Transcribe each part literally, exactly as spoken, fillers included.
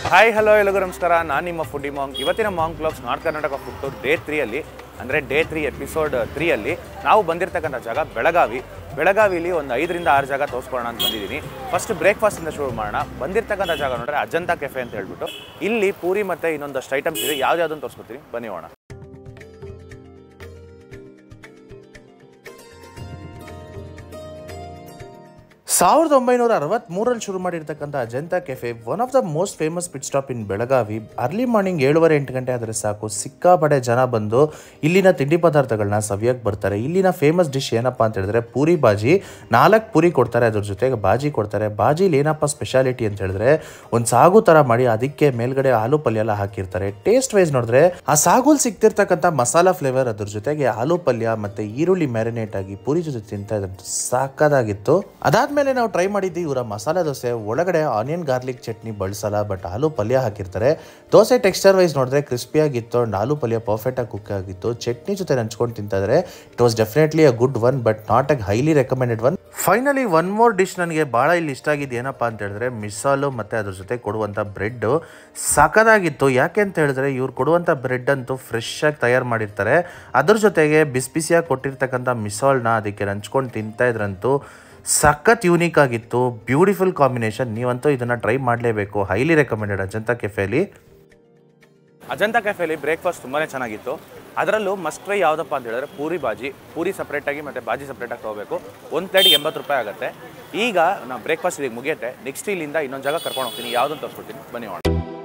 Hi hello ಎಲ್ಲರಿಗೂ ನಮಸ್ಕಾರ. ನಾನು ನಿಮ್ಮ ಫುಡ್ಡಿ ಮಾಂಗ್. ಇವತ್ತಿನ ಮಾಂಗ್ blogs north Karnataka food tour day three ಅಲ್ಲಿ ಅಂದರೆ ಡೇ ತ್ರೀ ಎಪಿಸೋಡ್ ತ್ರೀ ಅಲ್ಲಿ ನಾವು ಬಂದಿರತಕ್ಕಂಥ ಜಾಗ ಬೆಳಗಾವಿ. ಬೆಳಗಾವಿಲಿ ಒಂದು ಐದರಿಂದ ಆರು ಜಾಗ ತೋರಿಸ್ಕೊಳ್ಳೋಣ ಅಂತ ಬಂದಿದ್ದೀನಿ. ಫಸ್ಟ್ ಬ್ರೇಕ್ಫಾಸ್ಟಿಂದ ಶುರು ಮಾಡೋಣ. ಬಂದಿರತಕ್ಕಂಥ ಜಾಗ ನೋಡ್ರೆ ಅಜಂತಾ ಕೆಫೆ ಅಂತ ಹೇಳ್ಬಿಟ್ಟು ಇಲ್ಲಿ ಪೂರಿ ಮತ್ತು ಇನ್ನೊಂದಷ್ಟು ಐಟಮ್ಸ್ ಇದೆ. ಯಾವ್ದಾವುದನ್ನು ತೋರಿಸ್ಕೊತೀನಿ, ಬನ್ನಿ ಹೋಗೋಣ. ಸಾವಿರದ ಒಂಬೈನೂರ ಅರವತ್ತ್ಮೂರರಲ್ಲಿ ಶುರು ಮಾಡಿರ್ತಕ್ಕಂಥ Ajanta cafe one of the most famous pit stop in Belagavi. Early morning ಏಳುವರೆ ಎಂಟು ಗಂಟೆ ಆದರೆ ಸಾಕು, ಸಿಕ್ಕಾಪಡೆ ಜನ ಬಂದು ಇಲ್ಲಿನ ತಿಂಡಿ ಪದಾರ್ಥಗಳನ್ನ ಸವಿಯಕ್ಕೆ ಬರ್ತಾರೆ. ಇಲ್ಲಿನ ಫೇಮಸ್ ಡಿಶ್ ಏನಪ್ಪ ಅಂತ ಹೇಳಿದ್ರೆ ಪೂರಿ ಬಾಜಿ. ನಾಲ್ಕು ಪೂರಿ ಕೊಡ್ತಾರೆ, ಅದ್ರ ಜೊತೆಗೆ ಬಾಜಿ ಕೊಡ್ತಾರೆ. ಬಾಜಿಲಿ ಏನಪ್ಪ ಸ್ಪೆಷಾಲಿಟಿ ಅಂತ ಹೇಳಿದ್ರೆ ಒಂದು ಸಾಗು ಥರ ಮಾಡಿ ಅದಕ್ಕೆ ಮೇಲ್ಗಡೆ ಆಲೂ ಪಲ್ಯ ಎಲ್ಲ ಹಾಕಿರ್ತಾರೆ. ಟೇಸ್ಟ್ ವೈಸ್ ನೋಡಿದ್ರೆ ಆ ಸಾಗುಲ್ ಸಿಗ್ತಿರ್ತಕ್ಕಂಥ ಮಸಾಲಾ ಫ್ಲೇವರ್, ಅದ್ರ ಜೊತೆಗೆ ಆಲೂ ಪಲ್ಯ ಮತ್ತು ಈರುಳ್ಳಿ ಮ್ಯಾರಿನೇಟ್ ಆಗಿ ಪೂರಿ ಜೊತೆ ತಿಂತಾ ಇದ್ರೆ ಸಾಕಾಗಿತ್ತು. ಅದಾದ್ಮೇಲೆ ನಾವು ಟ್ರೈ ಮಾಡಿದ್ವಿ ಇವರ ಮಸಾಲೆ ದೋಸೆ. ಒಳಗಡೆ ಆನಿಯನ್ ಗಾರ್ಲಿಕ್ ಚಟ್ನಿ ಬಳಸಲ್ಲ, ಬಟ್ ಆಲೂ ಪಲ್ಯ ಹಾಕಿರ್ತಾರೆ. ದೋಸೆ ಟೆಕ್ಸ್ಚರ್ ವೈಸ್ ನೋಡಿದ್ರೆ ಕ್ರಿಸ್ಪಿಯಾಗಿತ್ತು ಅಂಡ್ ಆಲೂ ಪಲ್ಯ ಪರ್ಫೆಕ್ಟ್ ಆಗಿ ಕುಕ್ ಆಗಿತ್ತು. ಚಟ್ನಿ ಜೊತೆ ನಂಚ್ಕೊಂಡು ತಿಂತಿದ್ರೆ it was definitely a good one, but not a highly recommended one. Finally one more dish ನನಗೆ ಭಾಳ ಇಲ್ಲಿ ಇಷ್ಟ ಆಗಿದ್ದು ಏನಪ್ಪ ಅಂತ ಹೇಳಿದ್ರೆ ಮಿಸಾಲು ಮತ್ತು ಅದ್ರ ಜೊತೆ ಕೊಡುವಂಥ ಬ್ರೆಡ್ ಸಖತ್ತಾಗಿತ್ತು. ಯಾಕೆ ಅಂತ ಹೇಳಿದ್ರೆ ಇವ್ರು ಕೊಡುವಂಥ ಬ್ರೆಡ್ ಅಂತೂ ಫ್ರೆಶ್ ಆಗಿ ತಯಾರು ಮಾಡಿರ್ತಾರೆ. ಅದ್ರ ಜೊತೆಗೆ ಬಿಸಿ ಬಿಸಿಯಾಗಿ ಕೊಟ್ಟಿರ್ತಕ್ಕಂಥ ಮಿಸಾಲ್ನ ಅದಕ್ಕೆ ನಂಚ್ಕೊಂಡು ತಿಂತಾ ಇದ್ರಂತೂ ಸಖತ್ ಯೂನಿಕ್ ಆಗಿತ್ತು. Beautiful combination. ನೀವಂತೂ ಇದನ್ನು ಟ್ರೈ ಮಾಡಲೇಬೇಕು. ಹೈಲಿ ರೆಕಮೆಂಡೆಡ್ ಅಜಂತಾ ಕೆಫೆಲಿ. ಅಜಂತಾ ಕೆಫೆಲಿ ಬ್ರೇಕ್ಫಾಸ್ಟ್ ತುಂಬಾ ಚೆನ್ನಾಗಿತ್ತು. ಅದರಲ್ಲೂ ಮಸ್ಟ್ ಟ್ರೈ ಯಾವುದಪ್ಪ ಅಂತ ಹೇಳಿದ್ರೆ ಪೂರಿ ಬಾಜಿ. ಪೂರಿ ಸಪ್ರೇಟಾಗಿ ಮತ್ತು ಬಾಜಿ ಸಪ್ರೇಟಾಗಿ ತೊಗೋಬೇಕು. ಒಂದು ಪ್ಲೇಟ್ಗೆ ಎಂಬತ್ತು ರೂಪಾಯಿ ಆಗುತ್ತೆ. ಈಗ ನಾವು ಬ್ರೇಕ್ಫಾಸ್ಟ್ ಇದಕ್ಕೆ ಮುಗಿಯುತ್ತೆ. ನೆಕ್ಸ್ಟ್ ಇಲ್ಲಿಂದ ಇನ್ನೊಂದು ಜಾಗ ಕರ್ಕೊಂಡು ಹೋಗ್ತೀನಿ. ಯಾವುದನ್ನು ತೋರಿಸ್ಕೊಡ್ತೀನಿ, ಬನ್ನಿ ಮಾಡೋಣ.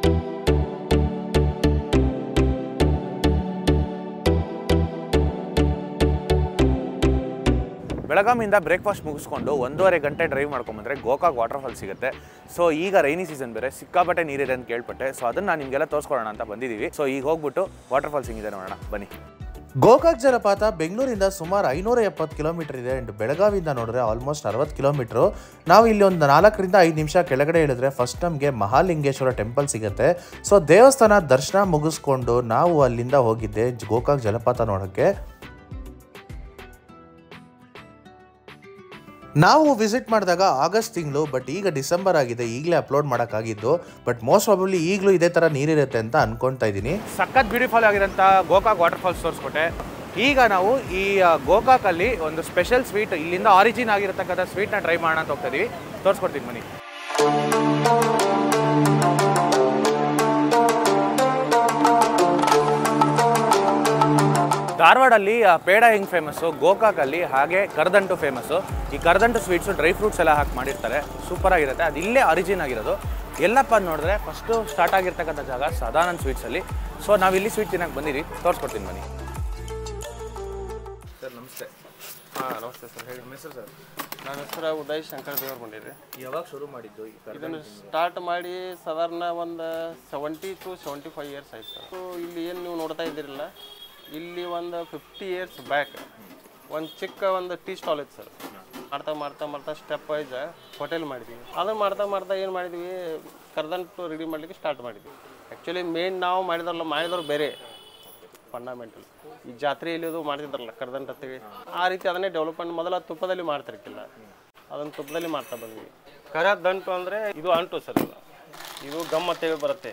ಬೆಳಗಾವಿಯಿಂದ ಬ್ರೇಕ್ಫಾಸ್ಟ್ ಮುಗಿಸ್ಕೊಂಡು ಒಂದೂವರೆ ಗಂಟೆ ಡ್ರೈವ್ ಮಾಡ್ಕೊಂಬಂದರೆ ಗೋಕಾಕ್ ವಾಟರ್ಫಾಲ್ಸ್ ಸಿಗುತ್ತೆ. ಸೊ ಈಗ ರೈನಿ ಸೀಸನ್ ಬೇರೆ, ಸಿಕ್ಕಾಪಟ್ಟೆ ನೀರಿದೆ ಅಂತ ಕೇಳ್ಪಟ್ಟೆ. ಸೊ ಅದನ್ನು ನಾನು ನಿಮಗೆಲ್ಲ ತೋರಿಸ್ಕೊಳ್ಳೋಣ ಅಂತ ಬಂದಿದ್ದೀವಿ. ಸೊ ಈಗ ಹೋಗ್ಬಿಟ್ಟು ವಾಟರ್ಫಾಲ್ಸ್ ಹಿಂಗಿದೆ ನೋಡೋಣ, ಬನ್ನಿ. ಗೋಕಾಕ್ ಜಲಪಾತ ಬೆಂಗಳೂರಿಂದ ಸುಮಾರು ಐನೂರ ಎಪ್ಪತ್ತು ಕಿಲೋಮೀಟರ್ ಇದೆ. ಆ್ಯಂಡ್ ಬೆಳಗಾವಿಯಿಂದ ನೋಡಿದ್ರೆ ಆಲ್ಮೋಸ್ಟ್ ಅರವತ್ತು ಕಿಲೋಮೀಟ್ರು. ನಾವು ಇಲ್ಲಿ ಒಂದು ನಾಲ್ಕರಿಂದ ಐದು ನಿಮಿಷ ಕೆಳಗಡೆ ಇಳಿದ್ರೆ ಫಸ್ಟ್ ನಮಗೆ ಮಹಾಲಿಂಗೇಶ್ವರ ಟೆಂಪಲ್ ಸಿಗುತ್ತೆ. ಸೊ ದೇವಸ್ಥಾನ ದರ್ಶನ ಮುಗಿಸ್ಕೊಂಡು ನಾವು ಅಲ್ಲಿಂದ ಹೋಗಿದ್ದೆ ಗೋಕಾಕ್ ಜಲಪಾತ ನೋಡೋಕ್ಕೆ. ನಾವು ವಿಸಿಟ್ ಮಾಡಿದಾಗ ಆಗಸ್ಟ್ ತಿಂಗಳು, ಬಟ್ ಈಗ ಡಿಸೆಂಬರ್ ಆಗಿದೆ. ಈಗಲೇ ಅಪ್ಲೋಡ್ ಮಾಡೋಕ್ಕಾಗಿದ್ದು, ಬಟ್ ಮೋಸ್ಟ್ ಪ್ರಾಬಬ್ಲಿ ಈಗಲೂ ಇದೇ ಥರ ನೀರಿರುತ್ತೆ ಅಂತ ಅನ್ಕೊತಾ ಇದ್ದೀನಿ. ಸಖತ್ ಬ್ಯೂಟಿಫುಲ್ ಆಗಿರೋಂಥ ಗೋಕಾಕ್ ವಾಟರ್ಫಾಲ್ಸ್ ತೋರಿಸ್ಕೊಟ್ಟೆ. ಈಗ ನಾವು ಈ ಗೋಕಾಕಲ್ಲಿ ಒಂದು ಸ್ಪೆಷಲ್ ಸ್ವೀಟ್, ಇಲ್ಲಿಂದ ಆರಿಜಿನ್ ಆಗಿರತಕ್ಕಂಥ ಸ್ವೀಟ್ನ ಟ್ರೈ ಮಾಡೋಣ ಅಂತ ಹೋಗ್ತಾ ಇದೀವಿ. ತೋರಿಸ್ಕೊಡ್ತೀನಿ ಬನ್ನಿ. ಧಾರವಾಡಲ್ಲಿ ಪೇಡ ಹೆಂಗೆ ಫೇಮಸ್ಸು, ಗೋಕಾಕಲ್ಲಿ ಹಾಗೆ ಕರದಂಟು ಫೇಮಸ್ಸು. ಈ ಕರದಂಟು ಸ್ವೀಟ್ಸು ಡ್ರೈ ಫ್ರೂಟ್ಸ್ ಎಲ್ಲ ಹಾಕಿ ಮಾಡಿರ್ತಾರೆ, ಸೂಪರಾಗಿರುತ್ತೆ. ಅದು ಇಲ್ಲೇ ಆರಿಜಿನ್ ಆಗಿರೋದು. ಎಲ್ಲಪ್ಪ ಅಂತ ನೋಡಿದ್ರೆ ಫಸ್ಟು ಸ್ಟಾರ್ಟ್ ಆಗಿರ್ತಕ್ಕಂಥ ಜಾಗ ಸದಾನಂದ್ ಸ್ವೀಟ್ಸಲ್ಲಿ. ಸೊ ನಾವಿಲ್ಲಿ ಸ್ವೀಟ್ ತಿನ್ನಕ್ಕೆ ಬಂದಿರಿ, ತೋರಿಸ್ಕೊಡ್ತೀನಿ ಬನ್ನಿ. ಸರ್ ನಮಸ್ತೆ. ಹಾಂ ನಮಸ್ತೆ ಸರ್, ಹೇಳಿ. ನಿಮ್ಮ ಹೆಸರು ಸರ್? ನನ್ನ ಹೆಸರು ಉದಯ್ ಶಂಕರ್ ದೇವ್ರು ಬಂದಿರಿ. ಯಾವಾಗ ಶುರು ಮಾಡಿದ್ದು ಇದನ್ನು ಸ್ಟಾರ್ಟ್ ಮಾಡಿ ಸಾಧಾರಣ ಒಂದು seventy to seventy five years ಆಯ್ತು ಸರ್. ಸೊ ಇಲ್ಲಿ ಏನು ನೀವು ನೋಡ್ತಾ ಇದ್ದೀರಲ್ಲ, ಇಲ್ಲಿ ಒಂದು ಫಿಫ್ಟಿ ಇಯರ್ಸ್ ಬ್ಯಾಕ್ ಒಂದು ಚಿಕ್ಕ ಒಂದು ಟೀ ಸ್ಟಾಲ್ ಇತ್ತು ಸರ್. ಮಾಡ್ತಾ ಮಾಡ್ತಾ ಮಾಡ್ತಾ ಸ್ಟೆಪ್ ವೈಸ್ ಹೋಟೆಲ್ ಮಾಡಿದ್ವಿ. ಅದನ್ನು ಮಾಡ್ತಾ ಮಾಡ್ತಾ ಏನು ಮಾಡಿದ್ವಿ, ಕರದಂಟು ರೆಡಿ ಮಾಡಲಿಕ್ಕೆ ಸ್ಟಾರ್ಟ್ ಮಾಡಿದ್ವಿ. ಆ್ಯಕ್ಚುಲಿ ಮೇನ್ ನಾವು ಮಾಡಿದ್ರಲ್ಲ, ಮಾಡಿದವ್ರು ಬೇರೆ ಫಂಡಮೆಂಟಲ್ ಈ ಜಾತ್ರೆಯಲ್ಲಿ ಅದು ಮಾಡ್ತಿದ್ರಲ್ಲ ಕರದಂಟು ಅಂತೇಳಿ, ಆ ರೀತಿ ಅದನ್ನೇ ಡೆವಲಪ್ಮೆಂಟ್ ಮೊದಲ ತುಪ್ಪದಲ್ಲಿ ಮಾಡ್ತಿರ್ಕಿಲ್ಲ, ಅದನ್ನು ತುಪ್ಪದಲ್ಲಿ ಮಾಡ್ತಾ ಬಂದ್ವಿ. ಕರದಂಟು ಅಂದರೆ ಇದು ಅಂಟು ಸರ್. ಇದು ಇದು ಗಮ್ ಅಂತೇಳಿ ಬರುತ್ತೆ.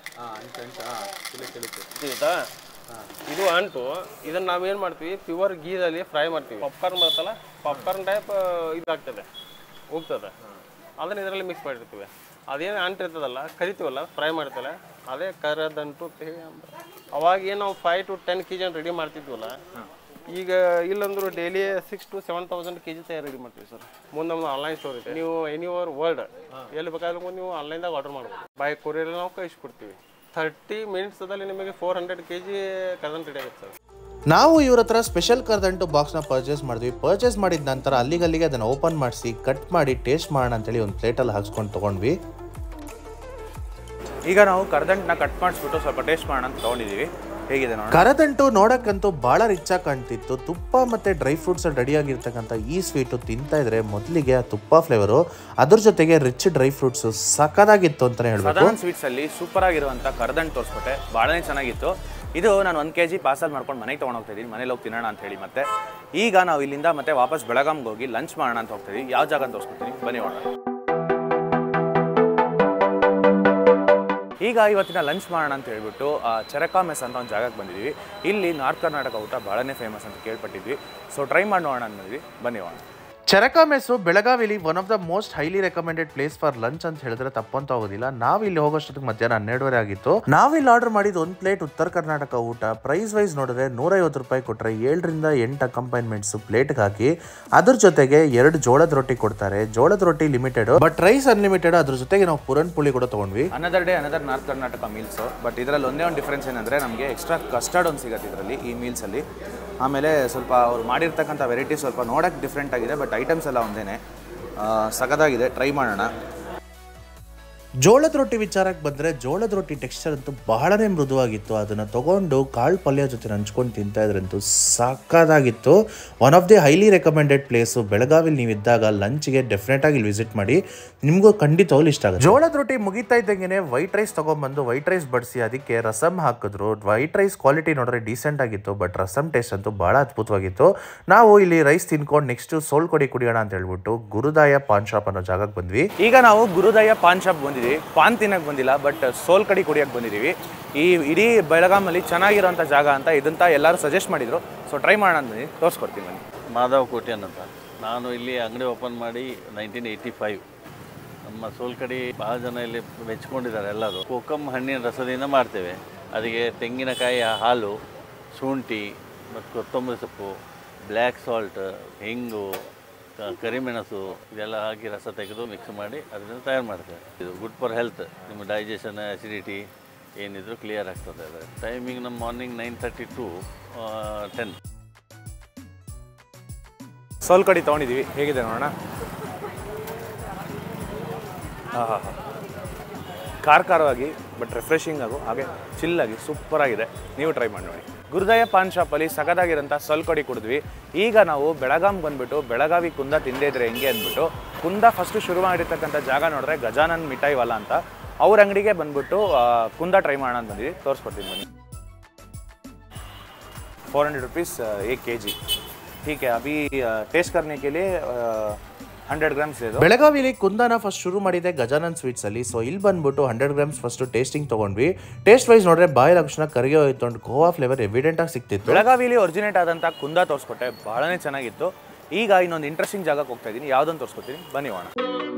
ಇದಾ ಇದು ಅಂಟು. ಇದನ್ನು ನಾವೇನು ಮಾಡ್ತೀವಿ, ಪ್ಯೂರ್ ಗೀದಲ್ಲಿ ಫ್ರೈ ಮಾಡ್ತೀವಿ. ಪಾಪ್ಕಾರ್ನ್ ಬರುತ್ತಲ್ಲ, ಪಾಪ್ಕಾರ್ನ್ ಟೈಪ್ ಇದಾಗ್ತದೆ, ಹೋಗ್ತದೆ. ಅದನ್ನು ಇದರಲ್ಲಿ ಮಿಕ್ಸ್ ಮಾಡಿರ್ತೀವಿ. ಅದೇನು ಅಂಟು ಇರ್ತದಲ್ಲ, ಕರಿತೀವಲ್ಲ, ಫ್ರೈ ಮಾಡ್ತೀವಲ್ಲ, ಅದೇ ಕರದಂಟು. ಅವಾಗ ಏನು ನಾವು five to ten K G ready ಮಾಡ್ತಿದ್ವಲ್ಲ, ಈಗ ಇಲ್ಲಂದ್ರು daily six to seven thousand K G ತಯಾರು ರೆಡಿ ಮಾಡ್ತೀವಿ ಸರ್. ಮುಂದೆ ನಮ್ದು ಆನ್ಲೈನ್ ಸ್ಟೋರ್ ಇದೆ. ನೀವು ಎನಿ ಓವರ್ ವರ್ಲ್ಡ್ ಎಲ್ಲಿ ಬೇಕಾದ್ರೂ ನೀವು ಆನ್ಲೈನ್ದಾಗ ಆರ್ಡರ್ ಮಾಡ್ಬೋದು. ಬೈ ಕೊರಿಯರ್ ನಾವು ಕಳಿಸ್ಕೊಡ್ತೀವಿ. ಥರ್ಟಿ ಮಿನಿಟ್ಸದಲ್ಲಿ ನಿಮಗೆ four hundred K G karadantu ready ಆಗುತ್ತೆ ಸರ್. ನಾವು ಇವ್ರ ಹತ್ರ ಸ್ಪೆಷಲ್ ಕರದಂಟು ಬಾಕ್ಸ್ನ ಪರ್ಚೇಸ್ ಮಾಡಿದ್ವಿ. ಪರ್ಚೇಸ್ ಮಾಡಿದ ನಂತರ ಅಲ್ಲಿಗಲ್ಲಿಗೆ ಅದನ್ನು ಓಪನ್ ಮಾಡಿಸಿ ಕಟ್ ಮಾಡಿ ಟೇಸ್ಟ್ ಮಾಡೋಣ ಅಂತೇಳಿ ಒಂದು ಪ್ಲೇಟಲ್ಲಿ ಹಾಕ್ಸ್ಕೊಂಡು ತೊಗೊಂಡ್ವಿ. ಈಗ ನಾವು ಕರದಂಟನ್ನ ಕಟ್ ಮಾಡಿಸ್ಬಿಟ್ಟು ಸ್ವಲ್ಪ ಟೇಸ್ಟ್ ಮಾಡೋಣ ಅಂತ ತೊಗೊಂಡಿದ್ದೀವಿ. ಹೇಗಿದೆ ನೋಡಿ. ಕರದಂಟು ನೋಡಕ್ಕಂತೂ ಭಾಳ ರಿಚ್ ಆಗಿ ಕಾಣ್ತಿತ್ತು. ತುಪ್ಪ ಮತ್ತು ಡ್ರೈ ಫ್ರೂಟ್ಸ್ ರೆಡಿ ಆಗಿರ್ತಕ್ಕಂಥ ಈ ಸ್ವೀಟು ತಿಂತಾ ಇದ್ರೆ ಮೊದಲಿಗೆ ಆ ತುಪ್ಪ ಫ್ಲೇವರು, ಅದ್ರ ಜೊತೆಗೆ ರಿಚ್ ಡ್ರೈ ಫ್ರೂಟ್ಸ್ ಸಖತ್ತಾಗಿತ್ತು ಅಂತಲೇ ಹೇಳ್ಬೋದು. ಸದಾನಂದ್ ಸ್ವೀಟ್ಸಲ್ಲಿ ಸೂಪರ್ ಆಗಿರುವಂಥ ಕರದಂಟು ತೋರಿಸ್ಕೊಟ್ಟೆ, ಭಾಳನೇ ಚೆನ್ನಾಗಿತ್ತು. ಇದು ನಾನು ಒಂದು ಕೆ ಜಿ ಪಾರ್ಸಲ್ ಮಾಡ್ಕೊಂಡು ಮನೆಗೆ ತೊಗೊಂಡು ಹೋಗ್ತಾ ಇದ್ದೀನಿ, ಮನೇಲಿ ಹೋಗಿ ತಿನ್ನೋಣ ಅಂತ ಹೇಳಿ. ಮತ್ತೆ ಈಗ ನಾವು ಇಲ್ಲಿಂದ ಮತ್ತೆ ವಾಪಸ್ ಬೆಳಗಾಂಗೆ ಹೋಗಿ ಲಂಚ್ ಮಾಡೋಣ ಅಂತ ಹೋಗ್ತೀವಿ. ಯಾವ ಜಾಗ ಅಂತ ತೋರಿಸ್ಕೊಡ್ತೀನಿ, ಬನ್ನಿ ಹೋಗೋಣ. ಈಗ ಇವತ್ತಿನ ಲಂಚ್ ಮಾಡೋಣ ಅಂತ ಹೇಳ್ಬಿಟ್ಟು ಚರಕ ಮೆಸ್ ಅಂತ ಒಂದು ಜಾಗಕ್ಕೆ ಬಂದಿದ್ದೀವಿ. ಇಲ್ಲಿ ನಾರ್ತ್ ಕರ್ನಾಟಕ ಊಟ ಭಾಳನೇ ಫೇಮಸ್ ಅಂತ ಕೇಳ್ಪಟ್ಟಿದ್ವಿ. ಸೊ ಟ್ರೈ ಮಾಡಿ ನೋಡೋಣ ಅಂದ್ವಿ, ಬನ್ನಿ ಹೋಗೋಣ. ಚರಕ ಮೆಸ್ಸು ಬೆಳಗಾವಿಲಿ one of the most highly recommended place for lunch ಅಂತ ಹೇಳಿದ್ರೆ ತಪ್ಪಂತ ಹೋಗೋದಿಲ್ಲ. ನಾವು ಇಲ್ಲಿ ಹೋಗೋಷ್ಟೊತ್ತಿಗೆ ಮಧ್ಯಾಹ್ನ ಹನ್ನೆರಡುವರೆ ಆಗಿತ್ತು. ನಾವಿಲ್ಲಿ ಆರ್ಡರ್ ಮಾಡಿದ್ದು ಒಂದು ಪ್ಲೇಟ್ ಉತ್ತರ ಕರ್ನಾಟಕ ಊಟ. ಪ್ರೈಸ್ ವೈಸ್ ನೋಡಿದ್ರೆ ನೂರೈವತ್ತು ರೂಪಾಯಿ ಕೊಟ್ಟರೆ ಏಳರಿಂದ ಎಂಟು ಅಕಂಪೈನ್ಮೆಂಟ್ಸ್ ಪ್ಲೇಟ್ಗೆ ಹಾಕಿ ಅದ್ರ ಜೊತೆಗೆ ಎರಡು ಜೋಳದ ರೊಟ್ಟಿ ಕೊಡ್ತಾರೆ. ಜೋಳದ ರೊಟ್ಟಿ ಲಿಮಿಟೆಡ್ ಬಟ್ ರೈಸ್ ಅನ್ಲಿಮಿಟೆಡ್. ಅದ್ರ ಜೊತೆಗೆ ನಾವು ಪುರನ್ ಪುಳಿ ಕೂಡ ತೊಗೊಂಡ್ವಿ. Another day another north Karnataka meals. But ಇದರಲ್ಲಿ ಒಂದೇ ಒಂದು ಡಿಫ್ರೆನ್ಸ್ ಏನಂದರೆ ನಮಗೆ ಎಕ್ಸ್ಟ್ರಾ ಕಸ್ಟರ್ಡ್ ಒಂದು ಸಿಗುತ್ತೆ ಇದರಲ್ಲಿ ಈ ಮೀಲ್ಸಲ್ಲಿ. ಆಮೇಲೆ ಸ್ವಲ್ಪ ಅವ್ರು ಮಾಡಿರ್ತಕ್ಕಂಥ ವೆರೈಟಿ ಸ್ವಲ್ಪ ನೋಡೋಕ್ಕೆ ಡಿಫ್ರೆಂಟ್ ಆಗಿದೆ, ಬಟ್ ಐಟಮ್ಸ್ ಎಲ್ಲ ಒಂದೇ ಸಖತ್ತಾಗಿದೆ. ಟ್ರೈ ಮಾಡೋಣ. ಜೋಳದ ರೊಟ್ಟಿ ವಿಚಾರಕ್ಕೆ ಬಂದರೆ ಜೋಳದ ರೊಟ್ಟಿ ಟೆಕ್ಸ್ಚರ್ ಅಂತೂ ಬಹಳನೇ ಮೃದುವಾಗಿತ್ತು. ಅದನ್ನು ತೊಗೊಂಡು ಕಾಳು ಪಲ್ಯ ಜೊತೆ ಹಂಚ್ಕೊಂಡು ತಿಂತಾ ಇದ್ರಂತೂ ಸಾಕಾಗಿತ್ತು. One of the highly recommended place. ಬೆಳಗಾವಿಲಿ ನೀವು ಇದ್ದಾಗ ಲಂಚ್ಗೆ ಡೆಫಿನೆಟಾಗಿ ಇಲ್ಲಿ ವಿಸಿಟ್ ಮಾಡಿ, ನಿಮಗೂ ಖಂಡಿತವಾಗ್ಲೂ ಇಷ್ಟ ಆಗುತ್ತೆ. ಜೋಳದ ರೊಟ್ಟಿ ಮುಗಿತಾ ಇದ್ದಂಗೆ ವೈಟ್ ರೈಸ್ ತೊಗೊಂಬಂದು ವೈಟ್ ರೈಸ್ ಬಡಿಸಿ ಅದಕ್ಕೆ ರಸಮ್ ಹಾಕಿದ್ರು. ವೈಟ್ ರೈಸ್ ಕ್ವಾಲಿಟಿ ನೋಡಿದ್ರೆ ಡೀಸೆಂಟ್ ಆಗಿತ್ತು, ಬಟ್ ರಸಮ್ ಟೇಸ್ಟ್ ಅಂತೂ ಭಾಳ ಅದ್ಭುತವಾಗಿತ್ತು. ನಾವು ಇಲ್ಲಿ ರೈಸ್ ತಿನ್ಕೊಂಡು ನೆಕ್ಸ್ಟು ಸೋಲ್ಕೊಡಿ ಕುಡಿಯೋಣ ಅಂತ ಹೇಳ್ಬಿಟ್ಟು ಗುರುದಾಯ ಪಾನ್ ಶಾಪ್ ಅನ್ನೋ ಜಾಗಕ್ಕೆ ಬಂದ್ವಿ. ಈಗ ನಾವು ಗುರುದಾಯ ಪಾನ್ ಶಾಪ್ ಬಂದಿದ್ದೀವಿ. ಪಾನ್ ತಿನ್ನಕ್ಕೆ ಬಂದಿಲ್ಲ, ಬಟ್ ಸೋಲ್ ಕಡಿ ಕುಡಿಯೋಕ್ಕೆ ಬಂದಿದ್ದೀವಿ. ಈ ಇಡೀ ಬೆಳಗಾಮಲ್ಲಿ ಚೆನ್ನಾಗಿರೋಂಥ ಜಾಗ ಅಂತ ಇದಂತ ಎಲ್ಲರೂ ಸಜೆಸ್ಟ್ ಮಾಡಿದರು. ಸೊ ಟ್ರೈ ಮಾಡೋಣ ಅಂತ ತೋರಿಸ್ಕೊಡ್ತೀನಿ ಬನ್ನಿ. ಮಾಧವ್ ಕೋಟ್ಯನ್ ಅಂತ. ನಾನು ಇಲ್ಲಿ ಅಂಗಡಿ ಓಪನ್ ಮಾಡಿ ನೈನ್ಟೀನ್ ಏಯ್ಟಿ ಫೈವ್. ನಮ್ಮ ಸೋಲ್ ಕಡಿ ಭಾಳ ಜನ ಇಲ್ಲಿ ಮೆಚ್ಕೊಂಡಿದ್ದಾರೆ ಎಲ್ಲರೂ. ಕೋಕಮ್ ಹಣ್ಣಿನ ರಸದಿಂದ ಮಾಡ್ತೇವೆ. ಅದಕ್ಕೆ ತೆಂಗಿನಕಾಯಿ ಹಾಲು, ಶುಂಠಿ ಮತ್ತು ಕೊತ್ತಂಬರಿ ಸೊಪ್ಪು, ಬ್ಲ್ಯಾಕ್ ಸಾಲ್ಟ್, ಹಿಂಗು, ಕರಿಮೆಣಸು ಇದೆಲ್ಲ ಹಾಕಿ ರಸ ತೆಗೆದು ಮಿಕ್ಸ್ ಮಾಡಿ ಅದರಿಂದ ತಯಾರು ಮಾಡ್ತೇವೆ. ಇದು ಗುಡ್ ಫಾರ್ ಹೆಲ್ತ್. ನಿಮ್ಮ ಡೈಜೆಷನ್, ಅಸಿಡಿಟಿ ಏನಿದ್ರು ಕ್ಲಿಯರ್ ಆಗ್ತದೆ. ಅದು ಟೈಮಿಂಗ್ ನಮ್ಮ morning nine thirty to ten. Sol kadhi ತೊಗೊಂಡಿದ್ದೀವಿ, ಹೇಗಿದೆ ನೋಡೋಣ. ಹಾಂ ಹಾಂ ಹಾಂ ಖಾರ ಖಾರವಾಗಿ ಬಟ್ ರಿಫ್ರೆಶಿಂಗ್ ಆಗು, ಹಾಗೆ ಚಿಲ್ಲಾಗಿ ಸೂಪರಾಗಿದೆ. ನೀವು ಟ್ರೈ ಮಾಡಿ ನೋಡಿ. ಗುರುದಯ ಪಾನ್ ಶಾಪಲ್ಲಿ ಸಖತ್ತಾಗಿರೋಂಥ ಸೊಲ್ಕೊಡಿ ಕುಡಿದ್ವಿ. ಈಗ ನಾವು ಬೆಳಗಾಂ ಬಂದುಬಿಟ್ಟು ಬೆಳಗಾವಿ ಕುಂದ ತಿಂದೇ ಇದ್ರೆ ಹೆಂಗೆ ಅಂದ್ಬಿಟ್ಟು ಕುಂದ ಫಸ್ಟು ಶುರು ಮಾಡಿರ್ತಕ್ಕಂಥ ಜಾಗ ನೋಡಿದ್ರೆ ಗಜಾನನ್ ಮಿಠಾಯಿ ವಾಲಾ ಅಂತ ಅವ್ರ ಅಂಗಡಿಗೆ ಬಂದುಬಿಟ್ಟು ಕುಂದ ಟ್ರೈ ಮಾಡೋಣ ಅಂತ ಬಂದಿದ್ವಿ. ತೋರಿಸ್ಕೊಡ್ತೀನಿ ಬನ್ನಿ. फोर हंड्रेड रुपीज़ एक के जी. ठीक है, अभी टेस्ट करने के लिए ಹಂಡ್ರೆಡ್ ಗ್ರಾಮ್ಸ್ ಇದೆ. ಬೆಳಗಾವಿಲಿ ಕುಂದಾನ ಫಸ್ಟ್ ಶುರು ಮಾಡಿದೆ ಗಜಾನನ್ ಸ್ವೀಟ್ಸ್ ಅಲ್ಲಿ. ಸೊ ಇಲ್ಲಿ ಬಂದ್ಬಿಟ್ಟು ಹಂಡ್ರೆಡ್ ಗ್ರಾಮ್ಸ್ ಫಸ್ಟ್ ಟೇಸ್ಟಿಂಗ್ ತಗೊಂಡ್ವಿ. ಟೇಸ್ಟ್ ವೈಸ್ ನೋಡ್ರೆ ಬಾಯಿ ಲಕ್ಷಣ ಕರಿಗೆ ಹೋಯ್ತು ಅಂಡ್ ಗೋವಾ ಫ್ಲೇವರ್ ಎವಿಡೆಂಟ್ ಆಗಿ ಸಿಕ್ತಿತ್ತು. ಬೆಳಗಾವಿಲಿ ಒರಿಜಿನೇಟ್ ಆದಂಥ ಕುಂದ ತೋರಿಸ್ಕೊಟ್ಟೆ, ಬಹಳನೇ ಚೆನ್ನಾಗಿತ್ತು. ಈಗ ಇನ್ನೊಂದು ಇಂಟ್ರೆಸ್ಟಿಂಗ್ ಜಾಗಕ್ಕೆ ಹೋಗ್ತಾ ಇದ್ದೀನಿ, ಯಾವುದನ್ನು ತೋರಿಸ್ಕೊತೀನಿ ಬನ್ನಿ ಹೋಗೋಣ.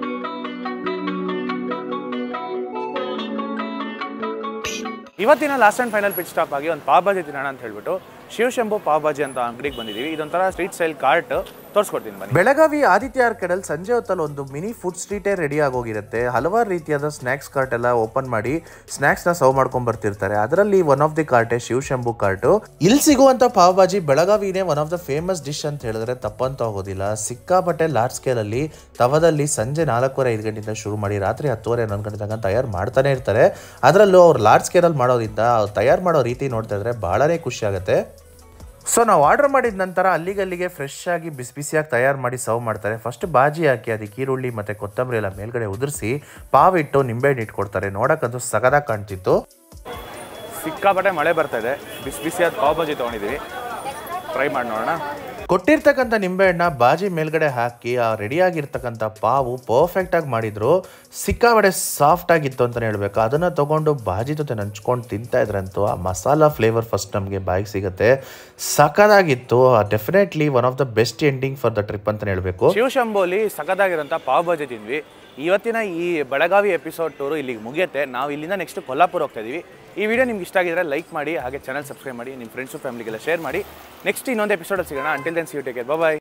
ಇವತ್ತಿನ last and final pit stop ಆಗಿ ಒಂದು ಪಾವ್ ಭಾಜಿ ತಿನ್ನೋಣ ಅಂತ ಹೇಳ್ಬಿಟ್ಟು ಶಿವಶಂಭು ಪಾವ್ ಭಾಜಿ ಅಂತ ಅಂಗಡಿಗೆ ಬಂದಿದ್ದೀವಿ. ಇದೊಂಥರ ಸ್ಟ್ರೀಟ್ ಸ್ಟೈಲ್ ಕಾರ್ಟ್, ತೋರಿಸ್ಕೊಡ್ತೀನಿ ಬನ್ನಿ. ಬೆಳಗಾವಿ ಆದಿತ್ಯ ಆರ್ಕೇಡಲ್ಲಿ ಸಂಜೆ ಹೊತ್ತಲ್ಲಿ ಒಂದು ಮಿನಿ ಫುಡ್ ಸ್ಟ್ರೀಟೇ ರೆಡಿ ಆಗೋಗಿರುತ್ತೆ. ಹಲವಾರು ರೀತಿಯಾದ ಸ್ನ್ಯಾಕ್ಸ್ ಕಾರ್ಟ್ ಎಲ್ಲ ಓಪನ್ ಮಾಡಿ ಸ್ನ್ಯಾಕ್ಸ್ನ ಸರ್ವ್ ಮಾಡ್ಕೊಂಡ್ ಬರ್ತಿರ್ತಾರೆ. ಅದರಲ್ಲಿ ಒನ್ ಆಫ್ ದಿ ಕಾರ್ಟೇ ಶಿವಶಂಭು ಕಾರ್ಟು. ಇಲ್ಲಿ ಸಿಗುವಂಥ ಪಾವ್ ಭಾಜಿ ಬೆಳಗಾವಿನೇ one of the famous dish ಅಂತ ಹೇಳಿದ್ರೆ ತಪ್ಪಂತ ಹೋಗೋದಿಲ್ಲ. ಸಿಕ್ಕಾಪಟ್ಟೆ ಲಾರ್ಜ್ ಸ್ಕೇಲಲ್ಲಿ ತವದಲ್ಲಿ ಸಂಜೆ ನಾಲ್ಕೂವರೆ ಐದು ಗಂಟೆಯಿಂದ ಶುರು ಮಾಡಿ ರಾತ್ರಿ ಹತ್ತುವರೆ ಹನ್ನೊಂದು ಗಂಟೆ ತನಕ ತಯಾರು ಮಾಡ್ತಾನೆ ಇರ್ತಾರೆ. ಅದರಲ್ಲೂ ಅವ್ರು ಲಾರ್ಜ್ ಸ್ಕೇಲಲ್ಲಿ ಮಾಡೋದ್ರಿಂದ ಅವ್ರು ತಯಾರು ಮಾಡೋ ರೀತಿ ನೋಡ್ತಾ ಇದ್ರೆ ಬಹಳನೇ ಖುಷಿ ಆಗುತ್ತೆ. ಸೊ ನಾವು ಆರ್ಡರ್ ಮಾಡಿದ ನಂತರ ಅಲ್ಲಿಗಲ್ಲಿಗೆ ಫ್ರೆಶ್ ಆಗಿ ಬಿಸಿ ಬಿಸಿಯಾಗಿ ತಯಾರು ಮಾಡಿ ಸರ್ವ್ ಮಾಡ್ತಾರೆ. ಫಸ್ಟ್ ಬಾಜಿ ಹಾಕಿ ಅದಕ್ಕೆ ಈರುಳ್ಳಿ ಮತ್ತು ಕೊತ್ತಂಬರಿ ಎಲ್ಲ ಮೇಲ್ಗಡೆ ಉದುರಿಸಿ ಪಾವ್ ಇಟ್ಟು ನಿಂಬೆಹಣ್ಣು ಇಟ್ಕೊಡ್ತಾರೆ. ನೋಡೋಕ್ಕಂತೂ ಸಗದಾಗಿ ಕಾಣ್ತಿತ್ತು. ಸಿಕ್ಕಾಪಟ್ಟೆ ಮಳೆ ಬರ್ತಾ ಇದೆ. ಬಿಸಿ ಬಿಸಿಯಾದ ಪಾವ್ ಭಾಜಿ ತೊಗೊಂಡಿದ್ದೀವಿ, ಟ್ರೈ ಮಾಡಿ ನೋಡೋಣ. ಕೊಟ್ಟಿರ್ತಕ್ಕಂಥ ನಿಂಬೆಹಣ್ಣ ಬಾಜಿ ಮೇಲ್ಗಡೆ ಹಾಕಿ ಆ ರೆಡಿಯಾಗಿರ್ತಕ್ಕಂಥ ಪಾವು ಪರ್ಫೆಕ್ಟಾಗಿ ಮಾಡಿದ್ರು. ಸಿಕ್ಕಾಪಟ್ಟೆ ಸಾಫ್ಟ್ ಆಗಿತ್ತು ಅಂತಲೇ ಹೇಳಬೇಕು. ಅದನ್ನು ತೊಗೊಂಡು ಬಾಜಿ ಜೊತೆ ನಂಚ್ಕೊಂಡು ತಿಂತಾ ಇದ್ರಂತೂ ಆ ಮಸಾಲ ಫ್ಲೇವರ್ ಫಸ್ಟ್ ನಮಗೆ ಬಾಯಿಗೆ ಸಿಗುತ್ತೆ. ಸಖತ್ತಾಗಿತ್ತು. Definitely one of the best ending for the trip ಅಂತಲೇ ಹೇಳಬೇಕು. ಶಿವಶಂಭುಲಿ ಸಖತ್ತಾಗಿರೋಂಥ ಪಾವ್ ಭಾಜಿ ತಿಂದ್ವಿ. ಇವತ್ತಿನ ಈ ಬೆಳಗಾವಿ ಎಪಿಸೋಡ್ ಟೂರು ಇಲ್ಲಿಗೆ ಮುಗಿಯುತ್ತೆ. ನಾವು ಇಲ್ಲಿಂದ ನೆಕ್ಸ್ಟ್ ಕೊಲ್ಲಾಪುರ ಹೋಗ್ತಾ ಇದೀವಿ. ಈ ವಿಡಿಯೋ ನಿಮ್ಗೆ ಇಷ್ಟ ಆಗಿದ್ರೆ ಲೈಕ್ ಮಾಡಿ, ಹಾಗೆ ಚಾನಲ್ ಸಬ್ಸ್ಕ್ರೈಬ್ ಮಾಡಿ, ನಿಮ್ಮ ಫ್ರೆಂಡ್ಸು ಫ್ಯಾಮಿಲಿಗೆಲ್ಲ ಶೇರ್ ಮಾಡಿ. ನೆಕ್ಸ್ಟ್ ಇನ್ನೊಂದು ಎಪಿಸೋಡಲ್ಲಿ ಸಿಗೋಣ. Until then see you take care, bye.